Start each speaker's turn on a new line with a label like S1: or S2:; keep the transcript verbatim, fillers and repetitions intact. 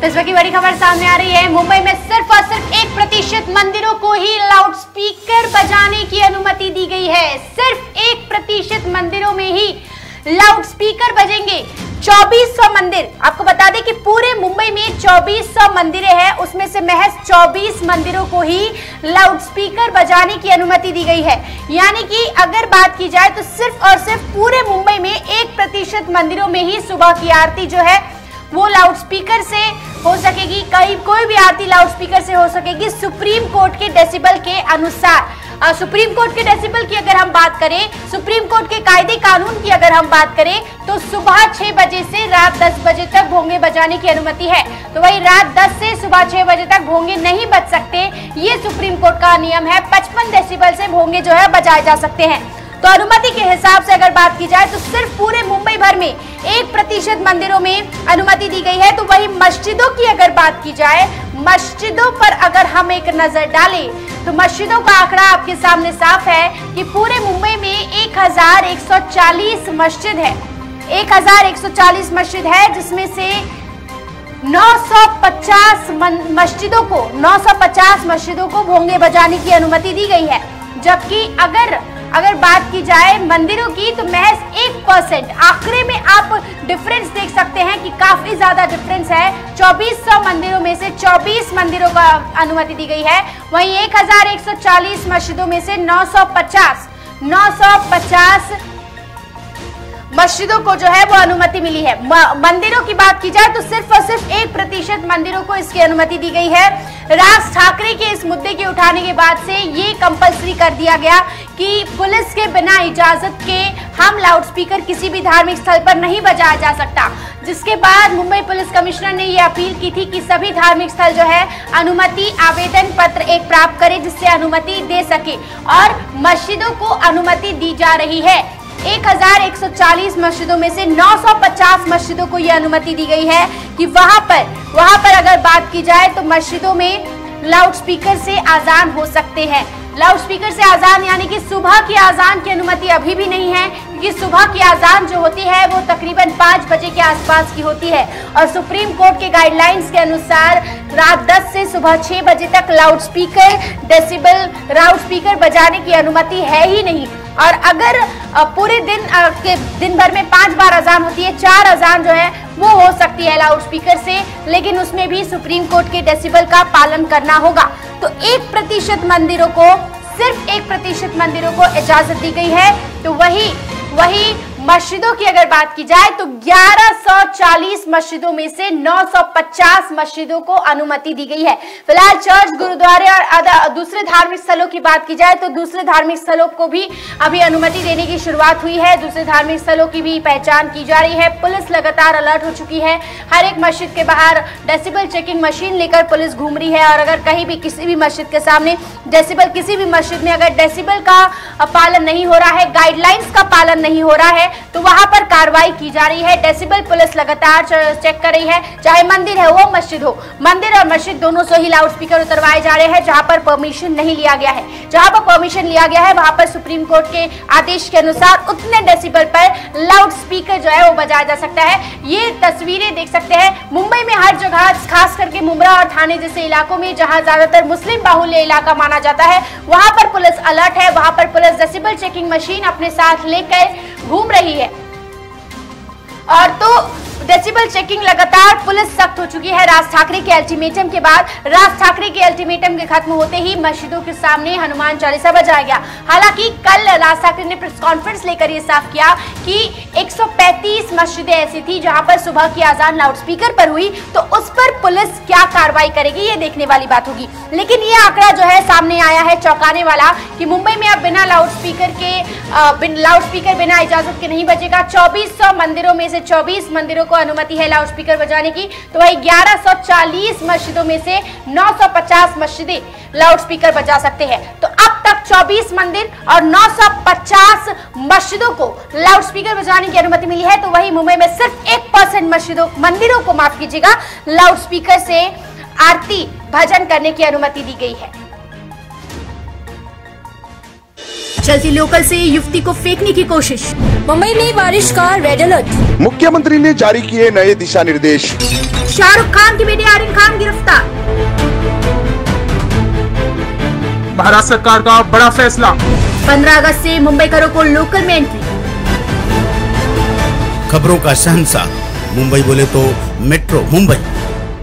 S1: इस वक्त की बड़ी खबर सामने आ रही है। मुंबई में सिर्फ और सिर्फ एक प्रतिशत मंदिरों को ही लाउड स्पीकर बजाने की अनुमति दी गई है। सिर्फ एक प्रतिशत मंदिरों में ही लाउड स्पीकर बजेंगे। चौबीस सौ मंदिर, आपको बता दें कि पूरे मुंबई में चौबीस सौ मंदिरें हैं, उसमें से महज चौबीस मंदिरों को ही लाउड स्पीकर बजाने की अनुमति दी गई है। यानी कि अगर बात की जाए तो सिर्फ और सिर्फ पूरे मुंबई में एक प्रतिशत मंदिरों में ही सुबह की आरती जो है वो लाउड स्पीकर से हो सकेगी। कहीं कोई भी आरती लाउड स्पीकर से हो सकेगी सुप्रीम कोर्ट के डेसिबल के अनुसार। आ, सुप्रीम कोर्ट के डेसिबल की अगर हम बात करें, सुप्रीम कोर्ट के कायदे कानून की अगर हम बात करें तो सुबह छह बजे से रात दस बजे तक भोंगे बजाने की अनुमति है। तो वही रात दस से सुबह छह बजे तक भोंगे नहीं बज सकते, ये सुप्रीम कोर्ट का नियम है। पचपन डेसिबल से भोंगे जो है बजाए जा सकते हैं। तो अनुमति के हिसाब से अगर बात की जाए तो सिर्फ पूरे मुंबई भर में एक प्रतिशत मंदिरों में अनुमति दी गई है। तो वही मस्जिदों की अगर बात की जाए, मस्जिदों पर अगर हम एक नजर डालें तो मस्जिदों का आंकड़ा आपके सामने साफ है कि पूरे मुंबई में एक हजार एक सौ चालीस मस्जिद है। एक हजार एक सौ चालीस मस्जिद है, जिसमें से नौ सौ पचास मस्जिदों को नौ सौ पचास मस्जिदों को भोंगे बजाने की अनुमति दी गई है। जबकि अगर अगर बात की जाए मंदिरों की तो महज एक परसेंट, आंकड़े में आप डिफरेंस देख सकते हैं कि काफी ज्यादा डिफरेंस है। चौबीस सौ मंदिरों में से चौबीस मंदिरों को अनुमति दी गई है। वहीं एक हजार एक सौ चालीस मस्जिदों में से नौ सौ पचास नौ सौ पचास मस्जिदों को जो है वो अनुमति मिली है। मंदिरों की बात की जाए तो सिर्फ और सिर्फ एक प्रतिशत मंदिरों को इसकी अनुमति दी गई है। राज ठाकरे के इस मुद्दे के उठाने के बाद से ये कंपलसरी कर दिया गया कि पुलिस के बिना इजाजत के हम लाउड स्पीकर किसी भी धार्मिक स्थल पर नहीं बजाया जा सकता। जिसके बाद मुंबई पुलिस कमिश्नर ने ये अपील की थी कि सभी धार्मिक स्थल जो है अनुमति आवेदन पत्र एक प्राप्त करे, जिससे अनुमति दे सके, और मस्जिदों को अनुमति दी जा रही है। एक हजार एक सौ चालीस मस्जिदों में से नौ सौ पचास मस्जिदों को यह अनुमति दी गई है कि वहां पर वहां पर अगर बात की जाए तो मस्जिदों में लाउड स्पीकर से आजान हो सकते हैं। लाउड स्पीकर से आजान यानी कि सुबह की आजान की अनुमति अभी भी नहीं है, क्योंकि सुबह की आजान जो होती है वो तकरीबन पाँच बजे के आसपास की होती है और सुप्रीम कोर्ट के गाइडलाइंस के अनुसार रात दस से सुबह छह बजे तक loudspeaker decibel loudspeaker बजाने की अनुमति है ही नहीं। और अगर पूरे दिन के दिन भर में पांच बार अजान होती है, चार अजान जो है वो हो सकती है लाउड स्पीकर से, लेकिन उसमें भी सुप्रीम कोर्ट के डेसिबल का पालन करना होगा। तो एक प्रतिशत मंदिरों को सिर्फ एक प्रतिशत मंदिरों को इजाजत दी गई है। तो वही वही मस्जिदों की अगर बात की जाए तो ग्यारह सौ चालीस मस्जिदों में से नौ सौ पचास मस्जिदों को अनुमति दी गई है। फिलहाल चर्च, गुरुद्वारे और दूसरे धार्मिक स्थलों की बात की जाए तो दूसरे धार्मिक स्थलों को भी अभी अनुमति देने की शुरुआत हुई है। दूसरे धार्मिक स्थलों की भी पहचान की जा रही है। पुलिस लगातार अलर्ट हो चुकी है। हर एक मस्जिद के बाहर डेसिबल चेकिंग मशीन लेकर पुलिस घूम रही है, और अगर कहीं भी किसी भी मस्जिद के सामने डेसिबल किसी भी मस्जिद में अगर डेसिबल का पालन नहीं हो रहा है, गाइडलाइंस का पालन नहीं हो रहा है, तो वहां पर कार्रवाई की जा रही है। डेसिबल पुलिस लगातार चेक कर रही है, चाहे मंदिर है वो मस्जिद हो। मंदिर और मस्जिद दोनों से ही लाउड स्पीकर उतरवाए जा रहे हैं। जहां पर परमिशन नहीं लिया गया है, जहां पर परमिशन लिया गया है वहां पर सुप्रीम कोर्ट के आदेश के अनुसार उतने डेसिबल पर लाउड स्पीकर जो है वो बजाया जा सकता है। ये तस्वीरें देख सकते हैं मुंबई में हर जगह, खास करके मुंब्रा और थाने जैसे इलाकों में जहां ज्यादातर मुस्लिम बाहुल्य इलाका माना जाता है, वहां पर पुलिस अलर्ट है। वहां पर पुलिस डेसिबल चेकिंग मशीन अपने साथ लेकर घूम रही है। और तो डेसिबल चेकिंग लगातार पुलिस सख्त हो चुकी है। राज ठाकरे के अल्टीमेटम के बाद राज ठाकरे के अल्टीमेटम के खत्म होते ही मस्जिदों के सामने हनुमान चालीसा बजाया गया। हालांकि कल राज ठाकरे ने प्रेस कॉन्फ्रेंस लेकर यह साफ किया कि एक सौ पैंतीस मस्जिदें ऐसी थी जहां पर सुबह की आजान लाउड स्पीकर पर हुई, तो उस पर पुलिस क्या कार्रवाई करेगी ये देखने वाली बात होगी। लेकिन ये आंकड़ा जो है सामने आया है चौंकाने वाला कि मुंबई में अब बिना लाउड स्पीकर के लाउड स्पीकर बिना इजाजत के नहीं बजेगा। चौबीस सौ मंदिरों में से चौबीस मंदिरों को अनुमति है लाउड स्पीकर बजाने की, तो वही ग्यारह सौ चालीस मस्जिदों में से नौ सौ पचास मस्जिदें लाउड स्पीकर बजा सकते हैं। तो अब तक चौबीस मंदिर और नौ सौ पचास मस्जिदों को लाउड स्पीकर बजाने की अनुमति मिली है। तो वही मुंबई में सिर्फ एक परसेंट मस्जिदों मंदिरों को माफ कीजिएगा लाउड स्पीकर से आरती भजन करने की अनुमति दी गई है। चलती लोकल से युवती को फेंकने की कोशिश।
S2: मुंबई में बारिश का रेड अलर्ट।
S3: मुख्यमंत्री ने जारी किए नए दिशा निर्देश।
S1: शाहरुख खान की बेटी आर्यन खान गिरफ्तार।
S4: महाराष्ट्र सरकार का बड़ा फैसला।
S1: पंद्रह अगस्त से मुंबईकरों को लोकल में एंट्री।
S5: खबरों का शहंशाह मुंबई बोले तो मेट्रो मुंबई।